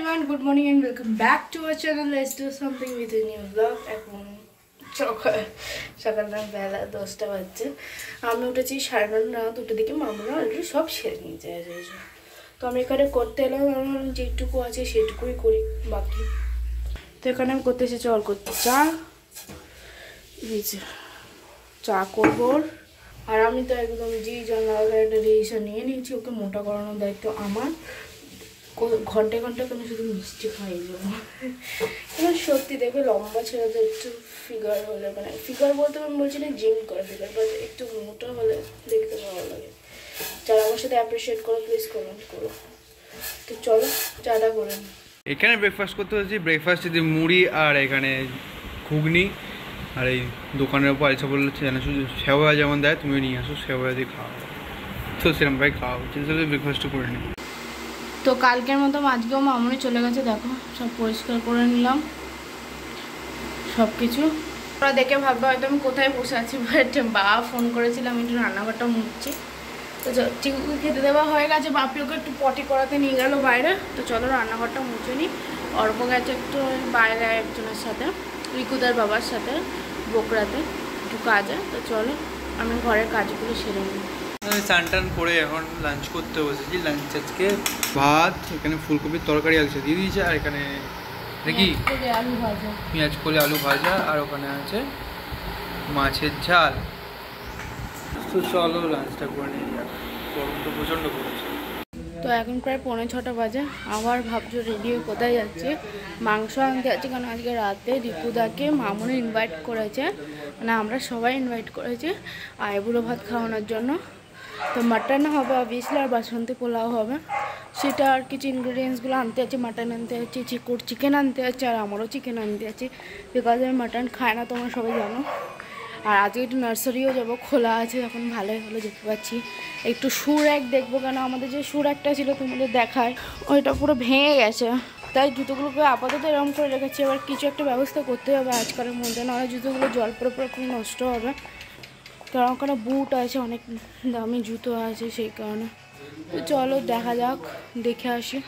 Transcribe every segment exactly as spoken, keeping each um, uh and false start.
everyone, good morning and welcome back to our channel. Let's do something with a new vlog. এখন সকাল সকালটা বেলা দশটা বাজছে, আমি উঠেছি সাড়ে নটা দুটোর দিকে। মামুরা অলরেডি সব সেরে নিয়ে যায়। তো আমি এখানে করতে এলাম, আমার যেটুকু আছে সেটুকুই করি, বাকি তো এখানে আমি করতে এসেছি অল করতে চা। এই যে চা করবো, আর আমি তো একদম জি জানলা একটা ডিসিশন নিয়ে নিয়েছি, ওকে মোটা করানোর দায়িত্ব আমার। ঘন্টায় ঘন্টা আমি শুধু মিষ্টি খাই যাবো। এবার সত্যি দেখবে লম্বা ছেলেদের একটু ফিগার হলে, মানে ফিগার বলতে আমি বলছি না জিম করা ফিগার, বাট একটু মোটা হলে দেখতে ভালো লাগে। যারা আমার সাথে অ্যাপ্রিসিয়েট করো প্লিজ কমেন্ট করো। তো চলো চাটা করে নিই। এখানে ব্রেকফাস্ট করতে হচ্ছে, ব্রেকফাস্ট যদি মুড়ি আর এখানে ঘুগনি, আর এই দোকানের উপর আলসা বলছে জানো শুধু সেওয়া যেমন দেয় তুমি নিয়ে আসো, সেওয়া দিয়ে খাওয়া, তো সেরকমভাবে খাওয়া হচ্ছে। ব্রেকফাস্টটা করে নিই। তো কালকের মতো আজকেও মামুনি চলে গেছে, দেখো সব পরিষ্কার করে নিলাম সব কিছু। ওরা দেখে ভাববে হয়তো আমি কোথায় বসে আছি, বাট বাবা ফোন করেছিলাম, একটু রান্নাঘরটা মুছছি। তো চিকুকে খেতে দেওয়া হয়ে গেছে, বাপি ওকে একটু পটি করাতে নিয়ে গেল বাইরে। তো চলো রান্নাঘরটা মুছে নিই। অর্প গেছে একটু বাইরে একজনের সাথে, রিকুদার বাবার সাথে বকরাতে একটু কাজে। তো চলো আমি ঘরের কাজগুলো সেরে নিই। স্নান টান করে এখন লাঞ্চ করতে বসেছি। লাঞ্চ আজকে ভাত, এখানে ফুলকপির তরকারি আছে দিয়ে দিয়েছে, আর এখানে দেখি আলু ভাজা, পেঁয়াজ করে আলু ভাজা, আর ওখানে আছে মাছের ঝাল। তো চলো লাঞ্চটা করে নিয়ে যাক, গরম তো প্রচণ্ড পড়েছে। তো এখন প্রায় পৌনে ছটা বাজে, আবার ভাবছো রেডি হয়ে কোথায় যাচ্ছে। মাংস আনতে যাচ্ছে, কারণ আজকে রাতে রিপুদাকে মামুনি ইনভাইট করেছে, মানে আমরা সবাই ইনভাইট করেছি aiburovat খাওয়ানোর জন্য। তো মাটন হবে অবভিয়াসলি, আর বাসন্তী পোলাও হবে। সেটা আর কিছু ইনগ্রিডিয়েন্টসগুলো আনতে আছে, মাটন আনতে আছে, চিকুর চিকেন আনতে আছে, আর আমারও চিকেন আনতে আছে, বিকজ আমি মাটন খাই না, তোমরা সবাই জানো। আর আজকে একটু নার্সারিও যাবো, খোলা আছে এখন, ভালোই হলো যেতে পারছি। একটু সুর এক দেখবো, কেন আমাদের যে সুর একটা ছিল তোমাদের দেখায়, ওইটা পুরো ভেঙে গেছে। তাই জুতোগুলোকে আপাতত এরকম করে রেখেছি, এবার কিছু একটা ব্যবস্থা করতে হবে আজকালের মধ্যে, নাহলে জুতোগুলো জল পরে পরে খুব নষ্ট হবে। কারণ ওখানে বুট আছে, অনেক দামি জুতো আছে, সেই কারণে। তো চলো দেখা যাক, দেখে আসি।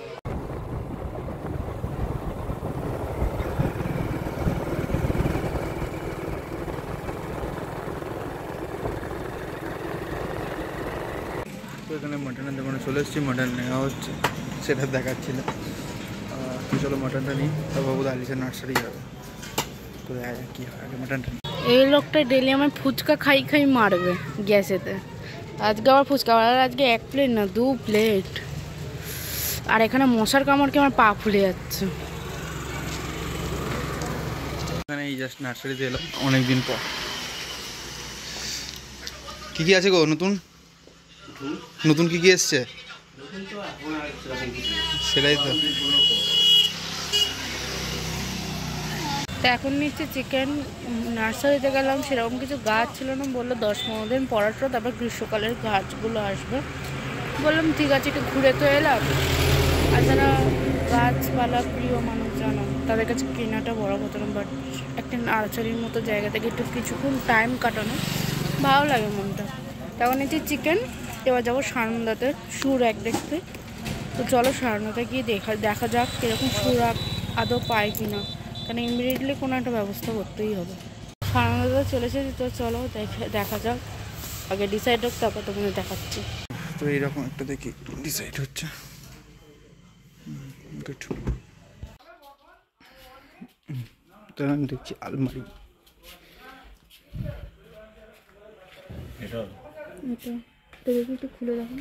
তো এখানে মাটনের দোকানে চলে এসেছি, মাটন নেওয়া হচ্ছে, সেটা দেখাচ্ছিল। তো চলো মাটনটা নিই, তারপর বোধ আলিসের নার্সারি যাবে। তো দেখা যাক কী হয়, আগে মাটনটা নিই। এই লোকটা ডেলি আমার ফুচকা খাই খাই মারবে গ্যাসেতে। আজকে আবার ফুচকা, আর আজকে এক প্লেট না দু প্লেট। আর এখানে মশার কামড়কে আমার পা ফুলে যাচ্ছে। এখানে এই জাস্ট নার্সারিতে এলাম অনেকদিন পর। কী কী আছে গো নতুন নতুন কী কী এসছে? সেটাই তো। তো এখন নিচ্ছে চিকেন। নার্সারিতে গেলাম, সেরকম কিছু গাছ ছিল না, বললো দশ পনেরো দিন পর আসবে, তারপর গ্রীষ্মকালের গাছগুলো আসবে। বললাম ঠিক আছে, একটু ঘুরে তো এলাম। আর যারা গাছপালা প্রিয় মানুষ জানো, তাদের কাছে কেনাটা বড় কথা না, বাট একটা নার্সারির মতো জায়গা থেকে একটু কিছুক্ষণ টাইম কাটানো ভালো লাগে মনটা। তখন নিচ্ছে চিকেন। এবার যাবো সারন্দাতে সুর এক দেখতে। তো চলো সারন্দাতে গিয়ে দেখা দেখা যাক কীরকম সুর আদৌ পায় কিনা, কারণ ইমিডিয়েটলি কোনো একটা ব্যবস্থা করতেই হবে। সারন্দাতে চলে এসেছি, তো চলো দেখে দেখা যাক, আগে ডিসাইড হোক তারপর তোমাদের দেখাচ্ছি। তো এইরকম একটা দেখি ডিসাইড হচ্ছে। গুড। তো আমি দেখছি আলমারি, এটা এটা তো দেখি একটু খুলে দেখো।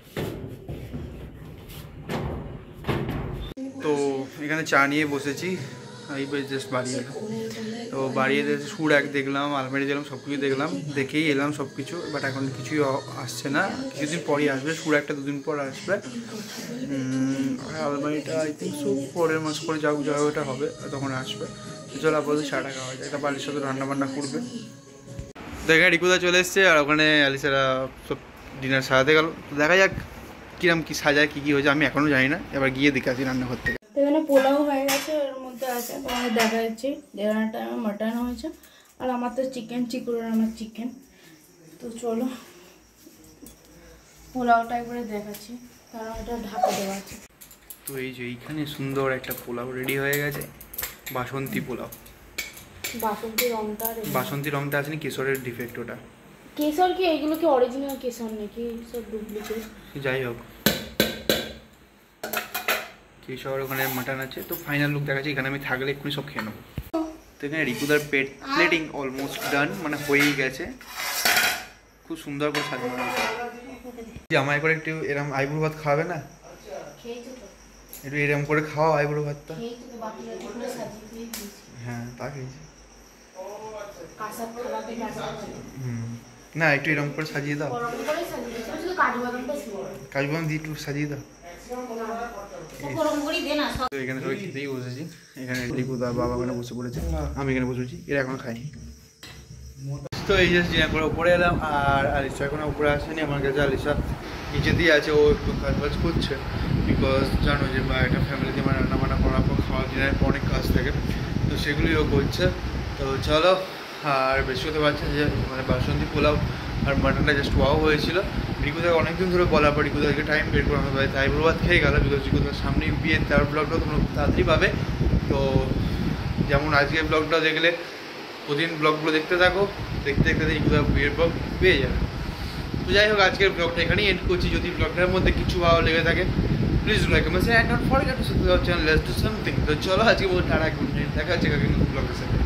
তো এখানে চা নিয়ে বসেছি, এই জাস্ট বাড়ি এলাম। তো বাড়িয়ে সুর এক দেখলাম, আলমারি দেখলাম, সব কিছু দেখলাম, দেখেই এলাম সব কিছু। বাট এখন কিছুই আসছে না, কিছুদিন পরই আসবে। সুর একটা দুদিন পর আসবে। আলমারিটা আই থিঙ্ক সো পরের মাস করে যাও যাও ওটা হবে, তখন আসবে। তো চলো আপাতত চাটা খাওয়া যায়, এটা বাড়ির সাথে রান্না বান্না করবে। তো এখানে রিকুদা চলে এসছে, আর ওখানে অ্যালিসারা সব ডিনার সাজাতে গেল। তো দেখা যাক কিরম কি সাজায়, কী কী হয়েছে আমি এখনও জানি না, এবার গিয়ে দেখে আসি রান্না করতে। এখানে পোলাও হয়ে গেছে, এর মধ্যে আছে তোমাদের দেখা যাচ্ছে দেড় টাইমে মাটন হয়েছে, আর আমার তো চিকেন, চিকুরের আমার চিকেন। তো চলো পোলাওটা একবারে দেখাচ্ছি, কারণ এটা ঢাকা দেওয়া আছে। তো তো এই যে এইখানে সুন্দর একটা পোলাও রেডি হয়ে গেছে, বাসন্তী পোলাও। বাসন্তী রংটা বাসন্তী রংটা আসেনি, কেশরের ডিফেক্ট ওটা। কেশর কি এইগুলো কি অরিজিনাল কেশর নাকি সব ডুপ্লিকেট? যাই হোক, কেশর ওখানে মাটন আছে। তো ফাইনাল লুক দেখাচ্ছি, এখানে আমি থাকলে এক্ষুনি সব খেয়ে নেবো। তো এখানে রিকুদার পেট প্লেটিং অলমোস্ট ডান, মানে হয়েই গেছে, খুব সুন্দর করে সাজানো হয়েছে। আমায় করে একটু এরম আইবুড়ো ভাত খাওয়াবে না? একটু এরম করে খাওয়া আইবুড়ো ভাতটা। হ্যাঁ তা খেয়েছি। হুম, না একটু এরম করে সাজিয়ে দাও, কাজু বাদাম দিয়ে একটু সাজিয়ে দাও। তো এখানে সবাই খেতেই বসেছি, এখানে রিকুদা বাবা ওখানে বসে পড়েছে, আমি এখানে বসেছি, এরা এখনো খাইনি। তো এই যে ডিনার করে উপরে এলাম, আর আলিশা এখন উপরে আসেনি আমার কাছে। আলিশা নিচে দিয়ে আছে, ও একটু কাজ বাজ করছে, বিকজ জানো যে বা একটা ফ্যামিলিতে মানে রান্না বান্না করার পর খাওয়া ডিনারের পর অনেক কাজ থাকে, তো সেগুলোই ও করছে। তো চলো, আর বেশি হতে পারছে যে মানে বাসন্তী পোলাও আর মাটনটা জাস্ট ওয়াও হয়েছিল। রিকুদাকে অনেকদিন ধরে বলার পর রিকুদাকে টাইম বের করে আমার বাড়িতে আইবুড়ো খেয়ে গেল, বিকজ রিকুদার সামনেই বিয়ে, তার ব্লগটাও তোমরা খুব তাড়াতাড়ি পাবে। তো যেমন আজকের ব্লগটা দেখলে, প্রতিদিন ব্লগগুলো দেখতে থাকো, দেখতে দেখতে রিকুদা বিয়ের ব্লগ পেয়ে যাবে। তো যাই হোক, আজকের ব্লগটা এখানেই এন্ড করছি। যদি ব্লগটার মধ্যে কিছু ভালো লেগে থাকে please like comment and not forget to subscribe channel, let's do something. তো চলো আজকে বলতে টাটা, গুড নাইট, দেখা হচ্ছে কালকে নতুন ব্লগের সাথে।